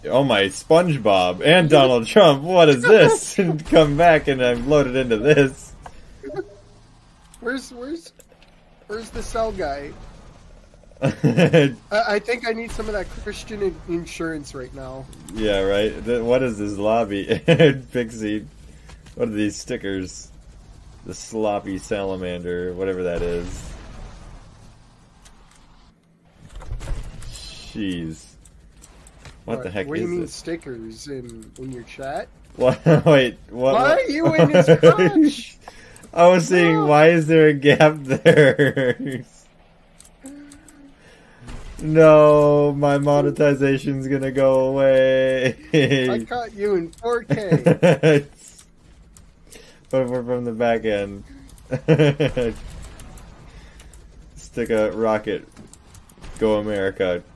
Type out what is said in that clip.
Oh my, SpongeBob and Donald Trump, what is this? And come back and I'm loaded into this. Where's the cell guy? I think I need some of that Christian insurance right now. Yeah, right. What is this lobby? Pixie. What are these stickers? The sloppy salamander, whatever that is. Jeez. What the heck what do you is mean this? stickers in your chat? What? Wait, what? Why are you in his crotch? I was saying, why is there a gap there? No, my monetization's gonna go away. I caught you in 4K. But we're from the back end. Stick a rocket. Go America.